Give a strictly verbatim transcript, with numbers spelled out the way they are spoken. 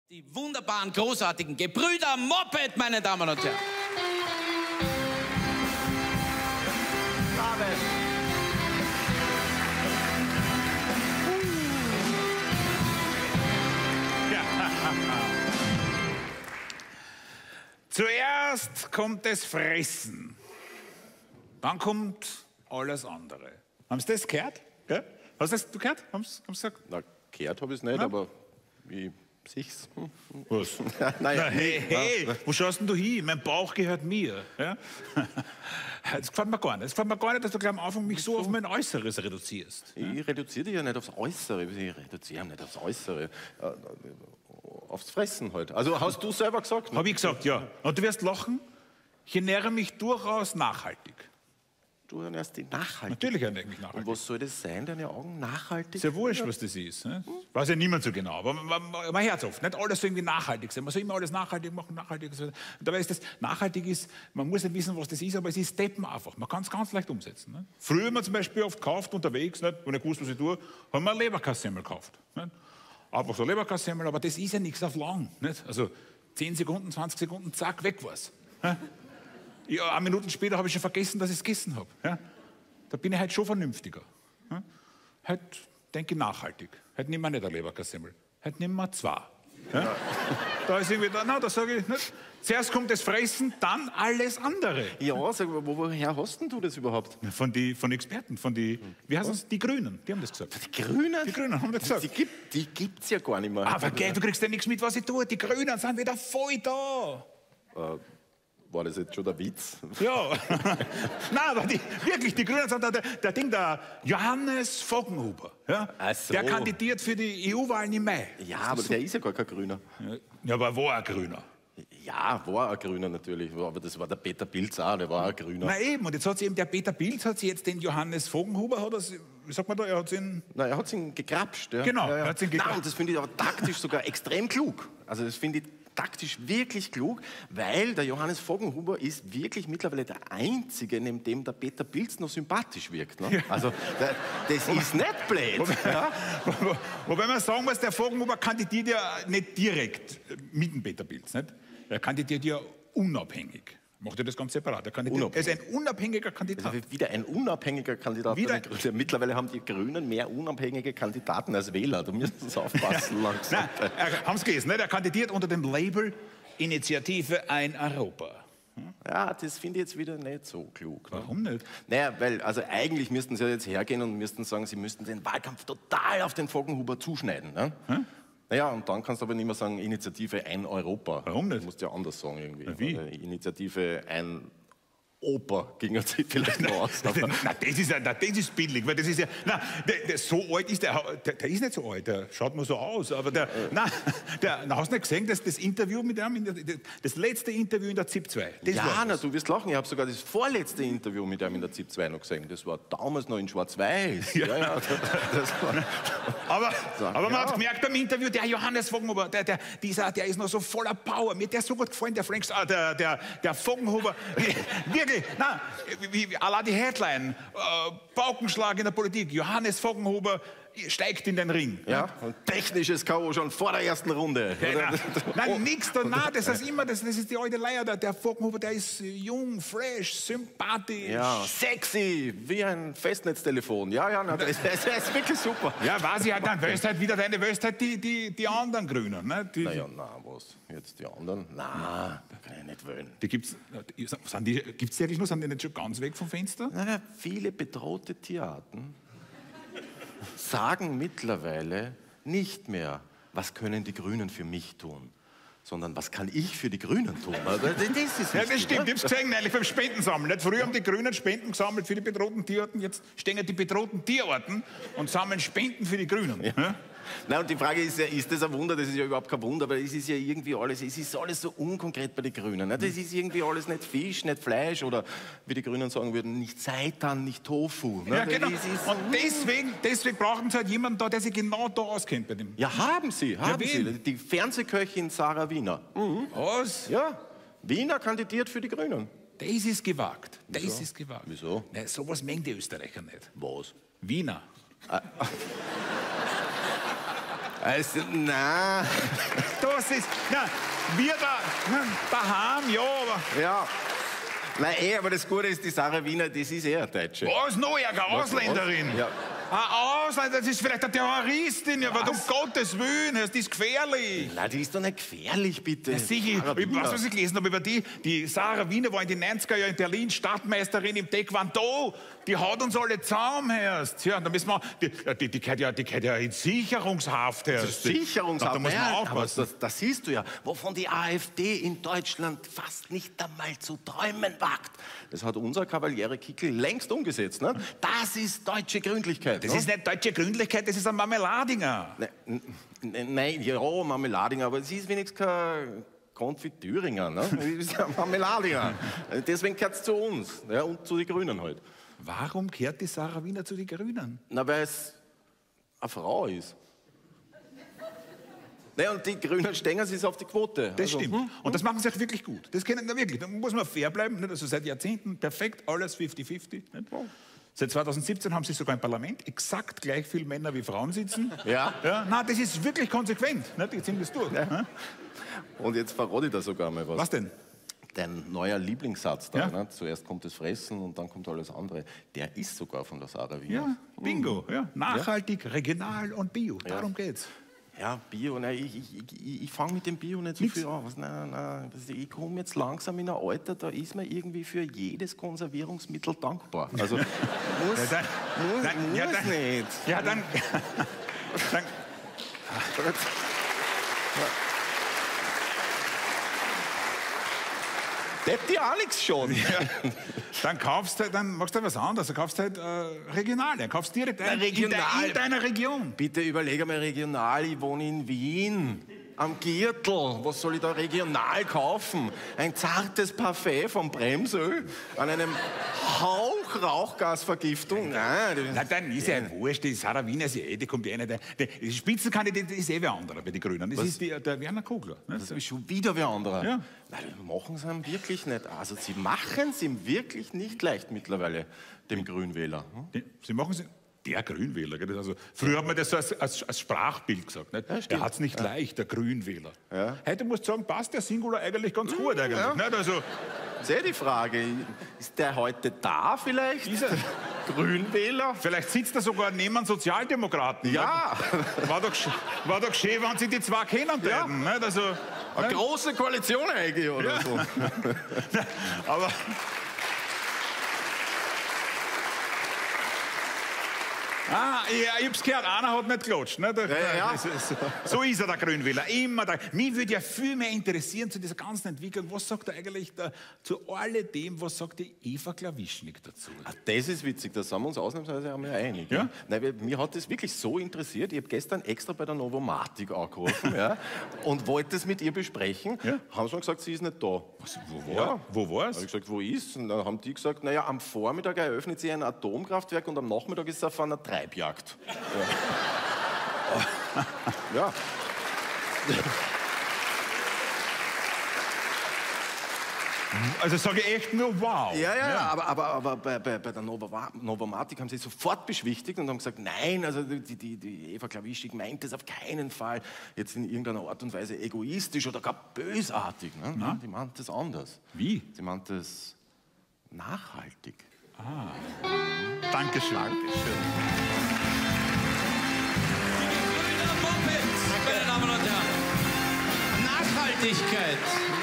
Die wunderbaren, großartigen Gebrüder Moped, meine Damen und Herren. Zuerst kommt das Fressen, dann kommt alles andere. Haben Sie das gehört? Ja? Hast du das du gehört? Haben Sie gesagt? Na, gehört habe ich es nicht, ja? Aber wie sich's? Hm. Was? naja, Na, hey, hey, ja. Wo schaust denn du hin? Mein Bauch gehört mir. Ja? Das gefällt mir gar nicht. Das gefällt mir gar nicht, dass du gleich am Anfang mich so auf mein Äußeres reduzierst. Ich ja? reduziere dich ja nicht aufs Äußere. Ich reduziere nicht aufs Äußere. Aufs Fressen halt. Also hast du selber gesagt? Ne? Habe ich gesagt, ja. Und du wirst lachen, ich ernähre mich durchaus nachhaltig. Du ernährst dich nachhaltig? Natürlich ernähre ich mich nachhaltig. Und was soll das sein, deine Augen nachhaltig? Sehr wurscht, was das ist. Ne? Weiß ja niemand so genau, aber man, man, man hört es oft. Nicht alles soll irgendwie nachhaltig sein. Man soll immer alles nachhaltig machen, nachhaltig sein. Und dabei ist das, nachhaltig ist, man muss nicht wissen, was das ist, aber es ist Steppen einfach. Man kann es ganz leicht umsetzen. Ne? Früher haben wir zum Beispiel oft gekauft, unterwegs, nicht? Wenn ich wusste, was ich tue, haben wir ein Leberkassemmel gekauft. Nicht? Einfach so ein Leberkassemmel, aber das ist ja nichts auf lang. Nicht? Also zehn Sekunden, zwanzig Sekunden, zack, weg war's. Ja, eine Minute später habe ich schon vergessen, dass ich es gegessen habe. Ja? Da bin ich halt schon vernünftiger. Ja? Heute denke ich nachhaltig. Heute nehmen wir nicht eine Leberkassemmel. Heute nehmen wir zwei. Ja? Da ist irgendwie, da, na, da sage ich nicht. Zuerst kommt das Fressen, dann alles andere. Ja, sag mal, woher hast denn du das überhaupt? Von den von Experten, von die, wie heißen es? Die Grünen, die haben das gesagt. Die Grünen? Die Grünen haben das gesagt. Die gibt die gibt's ja gar nicht mehr. Aber gell, du kriegst ja nichts mit, was ich tue. Die Grünen sind wieder voll da. Äh, War das jetzt schon der Witz? Ja. Nein, aber die, wirklich, die Grünen sind da, der, der Ding, der Johannes Voggenhuber. Ja? Ach so. Der kandidiert für die E U-Wahlen im Mai. Ja, aber so? Der ist ja gar kein Grüner. Ja, aber war ein Grüner. Ja, war ein Grüner natürlich, aber das war der Peter Pilz auch, der war ein Grüner. Na eben, und jetzt hat sie eben, der Peter Pilz hat sie jetzt den Johannes Voggenhuber, hat er, wie sagt man da, er hat ihn... Na, er hat ihn gegrapscht. Ja. Genau, ja, ja. er hat ihn gegrapscht. Nein, und das finde ich aber taktisch sogar extrem klug. Also das finde ich taktisch wirklich klug, weil der Johannes Voggenhuber ist wirklich mittlerweile der Einzige, neben dem der Peter Pilz noch sympathisch wirkt. Ne? Ja. Also der, das ist nicht blöd. Wobei, ja? wo, wobei man sagen muss, der Voggenhuber kandidiert ja nicht direkt mit dem Peter Pilz. Nicht? Er kandidiert ja unabhängig. Macht er das ganz separat. Er, er ist ein unabhängiger Kandidat. Also wieder ein unabhängiger Kandidat. Wieder? Mittlerweile haben die Grünen mehr unabhängige Kandidaten als Wähler. Da müssen sie aufpassen langsam. Nein, haben Sie gelesen, nicht? Er kandidiert unter dem Label Initiative Ein Europa. Hm? Ja, das finde ich jetzt wieder nicht so klug. Ne? Warum nicht? Naja, weil also eigentlich müssten sie jetzt hergehen und müssten sagen, sie müssten den Wahlkampf total auf den Voggenhuber zuschneiden. Ne? Hm? Naja, und dann kannst du aber nicht mehr sagen, Initiative Ein Europa. Warum nicht? Du musst ja anders sagen irgendwie. Na, wie? Initiative Ein Oper ging sich vielleicht noch aus. Na, das ist, ja, das ist billig, weil das ist ja, na, der, der, so alt ist der, der, der ist nicht so alt, der schaut nur so aus, aber der, na, der, na, hast du nicht gesehen, dass das Interview mit ihm, das letzte Interview in der ZIP zwei, das ja, na, du wirst lachen, ich habe sogar das vorletzte Interview mit ihm in der ZIP zwei noch gesehen, das war damals noch in Schwarz-Weiß. Ja. Ja, ja, das, das war, aber so, aber man ja. hat gemerkt beim Interview, der Johannes Voggenhuber, der, der, dieser, der ist noch so voller Power, mir hat der so gut gefallen, der Frank, ah, der, der, der Voggenhuber, wirklich, na, wie, wie, à la die Headline, äh, Paukenschlag in der Politik, Johannes Voggenhuber steigt in den Ring. Ja, ja. Und technisches K O schon vor der ersten Runde. Ja, nein, nein, nix da, nein, das heißt immer, das, das ist die alte Leier, der, der Voggenhuber, der ist jung, fresh, sympathisch. Ja, sexy, wie ein Festnetztelefon. Ja, ja, na, das, das, das ist wirklich super. Ja, weiß ich halt, dann wählst halt wieder deine, wählst halt die, die, die anderen Grünen. Ne? Die, naja, na, was? Jetzt die anderen? Na, kann ich nicht wählen. Die gibt's, sind die, gibt's die eigentlich noch, sind die nicht schon ganz weg vom Fenster? Na, na, viele bedrohte Tierarten sagen mittlerweile nicht mehr, was können die Grünen für mich tun, sondern was kann ich für die Grünen tun. Also, das ist wichtig, ja, das stimmt, ich hab's gesehen, eigentlich beim Spendensammeln. Nicht? Früher haben die Grünen Spenden gesammelt für die bedrohten Tierarten, jetzt stehen die bedrohten Tierarten und sammeln Spenden für die Grünen. Ja. Ja? Nein, und die Frage ist ja, ist das ein Wunder? Das ist ja überhaupt kein Wunder, weil es ist ja irgendwie alles, es ist alles so unkonkret bei den Grünen. Das ist irgendwie alles nicht Fisch, nicht Fleisch oder, wie die Grünen sagen würden, nicht Seitan, nicht Tofu. Ja, genau. Und deswegen, deswegen brauchen sie halt jemanden da, der sich genau da auskennt bei dem. Ja, haben sie, haben ja, sie. Die Fernsehköchin Sarah Wiener. Mhm. Was? Ja, Wiener kandidiert für die Grünen. Das ist gewagt. Das Wieso? ist gewagt. Wieso? Na, sowas mengen die Österreicher nicht. Was? Wiener. Also, nein. Das ist, na, wir da, na, daheim, ja, aber... Ja. Nein, eh, aber das Gute ist, die Sarah Wiener, das ist eher eine Deutsche. Was noch, eine Ausländerin? Ja. Eine Ausländer, das ist vielleicht eine Terroristin, ja, aber um Gottes Willen, das ist gefährlich. Nein, die ist doch nicht gefährlich, bitte. Ja, sicher, Sarah ich Wiener. weiß, was ich gelesen habe über die. Die Sarah Wiener war in den neunziger Jahren in Berlin Stadtmeisterin im Taekwondo. Die hat uns alle zusammenhörst. Ja, da müssen wir, die, die, die, gehört ja, die gehört ja in Sicherungshaft. Hörst. Sicherungshaft. Da muss man ja, aufpassen. Das, das siehst du ja, wovon die AfD in Deutschland fast nicht einmal zu träumen wagt. Das hat unser Kavaliere Kickl längst umgesetzt. Ne? Das ist deutsche Gründlichkeit. Das ne? ist nicht deutsche Gründlichkeit, das ist ein Marmeladinger. Nein, nein, nein, ja, Marmeladinger, aber sie ist wenigstens kein Konfitüringer, ne? Sie ist ein Marmeladinger. Deswegen gehört es zu uns, ja, und zu den Grünen halt. Warum kehrt die Sarah Wiener zu den Grünen? Na, weil es eine Frau ist. Ne, und die Grünen stehen sich auf die Quote. Das Also, stimmt. hm, Und das machen sie auch wirklich gut. Das können wir wirklich. Da muss man fair bleiben. Nicht? Also seit Jahrzehnten perfekt, alles fünfzig fünfzig. Seit zweitausendsiebzehn haben sie sogar im Parlament exakt gleich viele Männer wie Frauen sitzen. Ja. Ja, nein, das ist wirklich konsequent. Nicht? Die ziehen das durch. Ja. Ja. Und jetzt verrate ich da sogar mal was. Was denn? Dein neuer Lieblingssatz da, Ja. ne? Zuerst kommt das Fressen und dann kommt alles andere. Der ist sogar von der Sarah Wiener. Ja, Bingo. Ja. Nachhaltig, regional und bio. Darum geht's. Ja, Bio, nein, ich, ich, ich, ich fange mit dem Bio nicht so Nix. viel an. Was, nein, nein, nein. Ich komme jetzt langsam in ein Alter, da ist man irgendwie für jedes Konservierungsmittel dankbar. Also, muss, Ja, dann, muss, dann, ja, muss dann, nicht. ja, dann, dann Depp die Alex schon. Ja. Dann kaufst du, dann machst du was anderes. Dann kaufst du halt äh, regional. Dann kaufst du direkt ein, in, de, in deiner Region. Bitte überlege mal regional, ich wohne in Wien. Am Gürtel, was soll ich da regional kaufen? Ein zartes Parfait vom Bremsöl an einem Hauch Rauchgasvergiftung? Nein, das- Na, dann ist ja wurscht. Die Sarah Wiener ist ja eh, die kommt ja nicht. Die, die Spitzenkandidat ist eh wer anderer bei den Grünen. Das Was? ist die, der Werner Kogler. Ne? Das ist schon wieder wer anderer. Ja. Nein, das machen sie ihm wirklich nicht. Also sie machen es ihm wirklich nicht leicht mittlerweile, dem Grünwähler. Hm? Die, Sie machen es. Der Grünwähler. Gell? Das Also, früher hat man das so als, als, als Sprachbild gesagt. Nicht? stimmt. Er hat es nicht leicht, der Grünwähler. Ja. Heute musst du sagen, passt der Singular eigentlich ganz gut. Eigentlich, ja. nicht? Also, Das ist eh die Frage. Ist der heute da vielleicht? Ist er? Grünwähler? vielleicht sitzt er sogar neben einem Sozialdemokraten. Ja. Nicht? War doch, sch- war doch schön, wenn sie die zwei kennen Ja. würden, nicht? Also, Eine nicht? große Koalition eigentlich oder Ja. so. Aber... Ah, ja, ich hab's gehört, einer hat nicht geklatscht. Ne? Der, Ja, ja. das ist- So ist er, der Grünwähler. Immer da. Mich würde ja viel mehr interessieren zu dieser ganzen Entwicklung. Was sagt er eigentlich da, zu alledem, was sagt die Eva Klawischnik dazu? Ah, das ist witzig, da sind wir uns ausnahmsweise einmal einig. Ja? Nein, weil mir hat das wirklich so interessiert. Ich habe gestern extra bei der Novomatic angerufen ja, und wollte das mit ihr besprechen. Ja? Haben schon gesagt, sie ist nicht da. Was, wo war Ja. Wo Habe war's? ich gesagt, wo ist? Und dann haben die gesagt, naja, am Vormittag eröffnet sie ein Atomkraftwerk und am Nachmittag ist sie auf einer Treibjagd. Ja. ja. Also sage ich echt nur wow. Ja, ja, ja, aber, aber, aber bei, bei, bei der Nova- Novomatic haben sie sofort beschwichtigt und haben gesagt, nein, also die, die, die Eva Klawischnik meint das auf keinen Fall jetzt in irgendeiner Art und Weise egoistisch oder gar bösartig. Ne? Nein, die meint das anders. Wie? Sie meint das nachhaltig. Dankeschön. Dankeschön. Grüner Moped, meine Damen und Herren. Nachhaltigkeit.